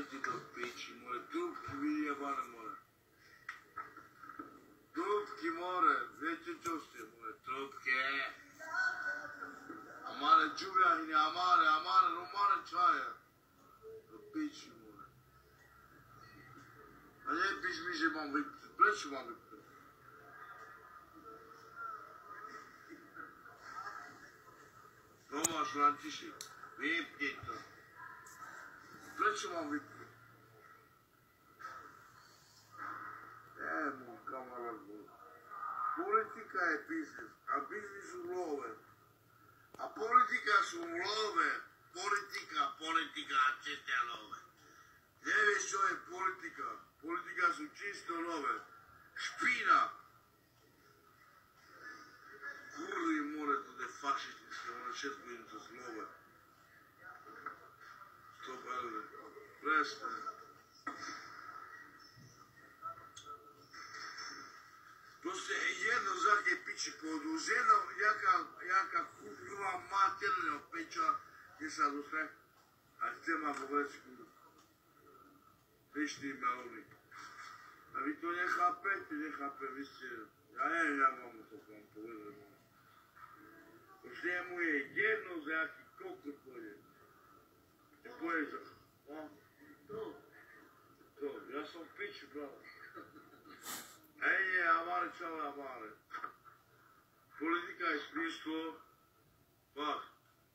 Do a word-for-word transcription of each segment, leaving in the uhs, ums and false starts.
Ajde do piči, more, trupki vidi jebane more. Trupki more, viete čo ste more, trupke. Amare džubrahine, amare, amare, romane čaje. Do piči more. A nepíš mi, že mám vypnúť, prečo mám vypnúť? Tomáš František, vypni to. Prečo mám vypnúť? Nie, môj kamarát bol. Politika je biznis a biznis sú love. A politika sú love. Politika, politika a čisté love. Nevieš, čo je politika? Politika sú čisto love. Špína. Kurvi more, to je fašistické, ono všetko im to zlove. To veľmi. Presne. Proste jedno z aké piči pôjdu, z jedno, jaká, jaká chudová materného peča, kde sa dostane, a chce ma vo vrecku pyšný melónik. A vy to nechápete, nechápe, vy ste, ja neviem, ja vám to vám povedal. Už jemu je jedno z aký kokot pôjde. Ty pôjde za, no? To, to, ja som piči, bravo. Hej, je, amare, čale, amare. Politika je spislo, fakt.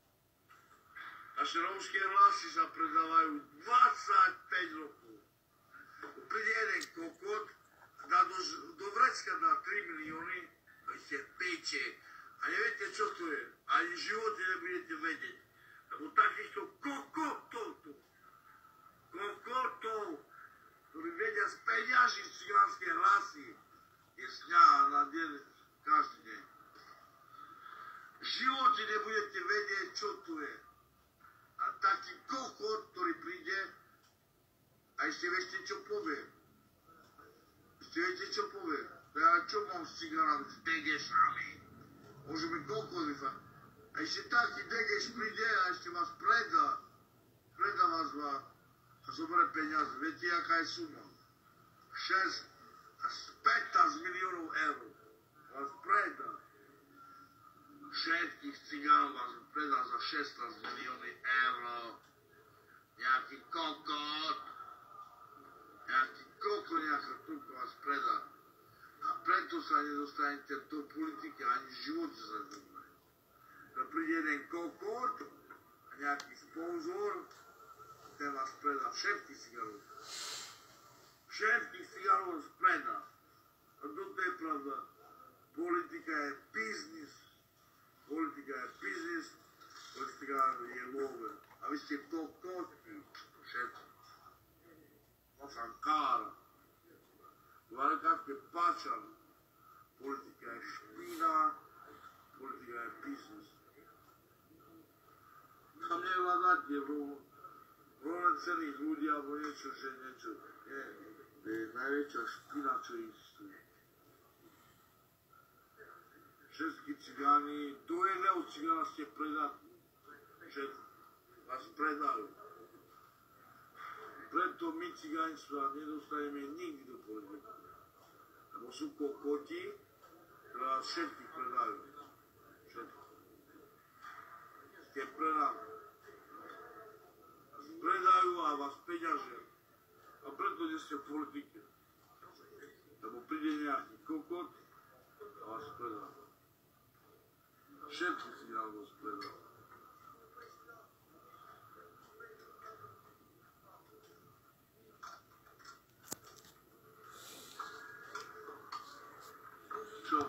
Naše romské hlasy sa predávajú dvadsaťpäť rokov. Príde jeden kokot, dá do, do vrecka dá tri milióny, a ste piče. A neviete, čo to je. Ani v živote nebudete vedieť. Lebo takýchto kokotov tu. Kokotov, ktorí vedia speňažiť cigánske hlasy, je z dňa na deň každý deň. V živote nebudete vedieť, čo tu je. A taký kokot, ktorý príde, a ešte viete, čo povie. Ešte viete, čo povie. Ja čo mám s cigánami, s degešami? Môžeme kokot vyfať. A ešte taký degeš príde a ešte vás predá. Predá vás vás. A zoberie peniaze. Viete, aká je suma? šesť až pätnásť miliónov eur. Vás predá. Všetkých cigánov vás predá za šestnásť milióny eur. Nejaký kokot. Nejaký kokot, nejaká trúbka vás predá. A preto sa nedostanete do politiky, ani v živote sa nedostanete. To príde jeden kokot a nejaký sponzor, ten vás predá všetkých cigárov. Všetkých cigárov vás predá. A toto je pravda. Politika je biznis. Politika je biznis, politika je love. A vy ste kokotky. Všetko. To sam kára. Varkatke pačan. Politika je špína. Politika je biznis. Tam nevládať je rovnocenných ľudí alebo niečo, že niečo. Nie, to je najväčšia špína, čo existuje. Všetky cigáni, do jedného cigána ste predatní. Všetko. Vás predajú. Preto my cigáni sa nedostaneme nikdy do politiky. Lebo sú kokoti, ktoré vás všetkých predajú. Všetko. Ste predajú. Vás predajú a vás peňažia. A preto nie ste v politike. Lebo príde nejaký kokot a vás predajú. Všetky cigáni vás predajú. Čo?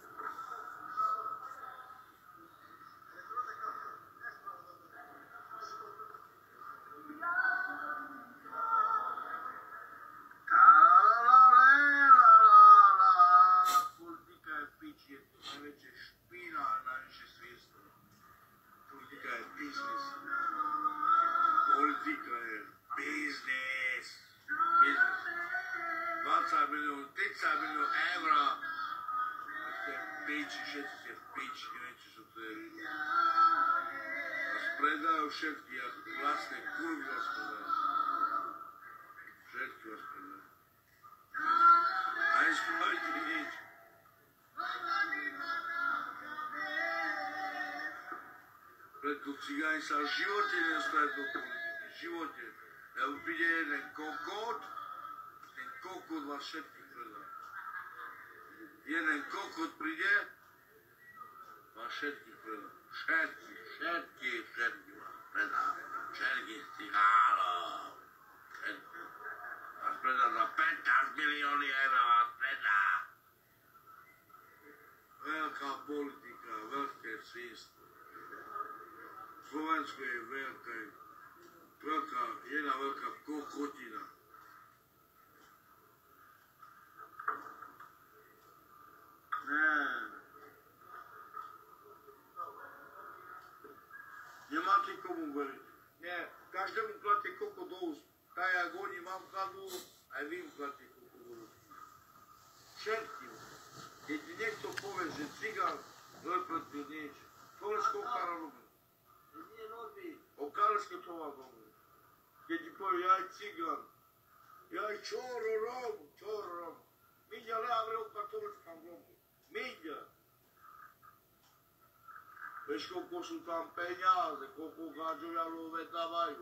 Politika je pič, je to najväčšia špína a najväčšie sviesto. Politika je biznis. Politika je biznis. Biznis. dvadsať miliónov, tridsať miliónov eur. Piči, všetci ste v piči, neviete, čo to je. Vás predajú všetky, ako vlastné kurvy vás predajú. stojí ti nič. Preto cigáni sa v živote nestali do politiky, v živote. Lebo príde jeden kokot, ten kokot vás všetkých predá. Jeden kokot príde, vás všetkých predá. Všetky, všetky, všetky vás predá. Všetkých cigánov. Všetky. Vás predá za pätnásť milióny eur, vás predá. Veľká politika, veľké svinstvo. Slovensko je veľká, veľká, jedna veľká kokotina. Ne. Nemáte komu veriť. Nie, každému kladte koko do úst. Tak, jak oni vám kladú, aj vy im kladte koko do úst. Všetkým. Keď ti niekto povie, že cigán lepletí nič, Slovensko okára robí. Okáraške to vám robí. Keď ti povie, jaj cigán, jaj čoro rom, čoro rom. Miďa leavre o katoličkám robu. Miďa. Vieš, koľko sú tam peniaze, koľko gáďovia love dávajú.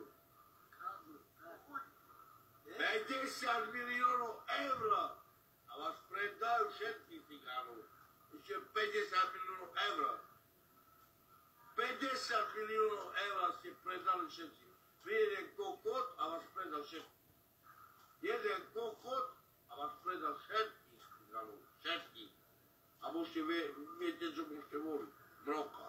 päťdesiat miliónov eur a vás predajú všetkých cigánov. Ešte päťdesiat miliónov eur. päťdesiat miliónov eur ste predali všetci. Vy jeden kokot a vás predal všetci. Jeden kokot a vás predal všetkých cigánov. Všetkých. A môžete, viete, čo môžete voliť? Mrokár.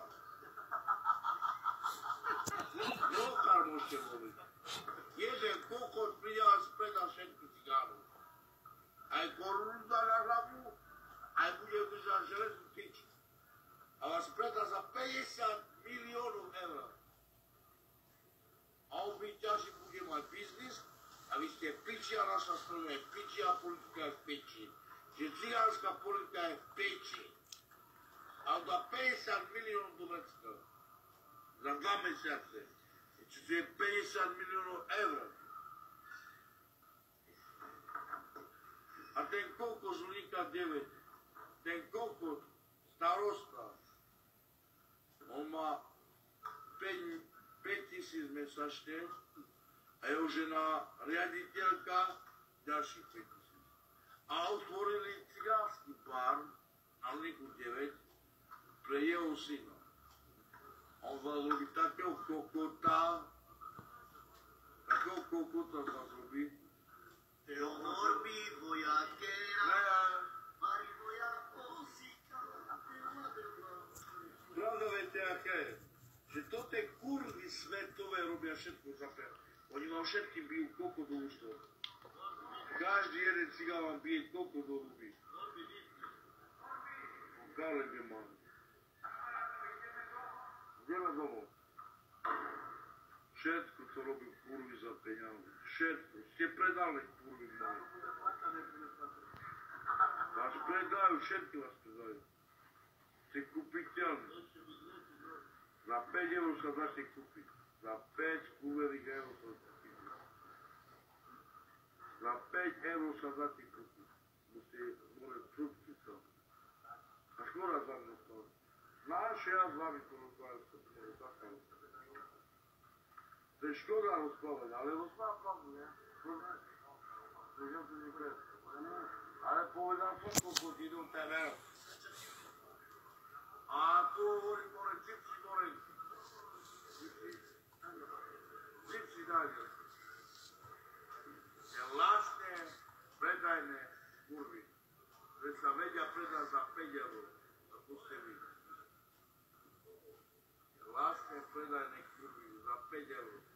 Mrokár môžete voliť. Jeden kokot príde a vás predal všetkých cigánov. Aj korunu dá na hlavu, aj bude držať železnú tyč. A vás predá za päťdesiat miliónov eur. A on vyťaží, bude mať biznis a vy ste piči a naša strana je v piči a politika je v piči. Že cigánska politika je v piči. A on dá päťdesiat miliónov do Grécka. Za dva mesiace. Čiže je päťdesiat miliónov eur. A ten kokos Lika deväť, ten kokos starosta, on má päť tisíc mesačne a jeho žena riaditeľka ďalších päť tisíc. A otvorili cigánsky bar na Liku deväť pre jeho syna. On vás robí takého kokota, takého kokota vás robí. Teonorbi vojakera, mari vojakosika, Pravda viete, aké je? Že to tie kurvy svetové robia všetko za per. Oni vám všetkým bijú koko do ústov. Každý jeden cigán vám bije koko do ruby. Kalebe mám. Ideme domov. Všetko, co robí kurvy za peniaze. Všetko. Ste predali kurvy moje. Vás predajú, všetky vás predajú. Ste kúpiteľní. Za päť eur sa dáte kúpiť. Za päť kúverých eur sa dáte kúpiť. Za päť eur sa dáte kúpiť. Musíte môže trúbky sa. A škoda za mňa to. Naše ja s vami to rozpávam, to je taká. To je škoda rozpávať, ale rozpávam pravdu, ne? Prežem to niekde. Ale povedal som, koľko ti idú té vé. A tu hovorím, more, čipsi, more. Čipsi. Čipsi dajte. Je vlastne predajné kurvy. Že sa vedia predať za päť eur. A tu ste vy. Je vlastne predajné kurvy za päť eur.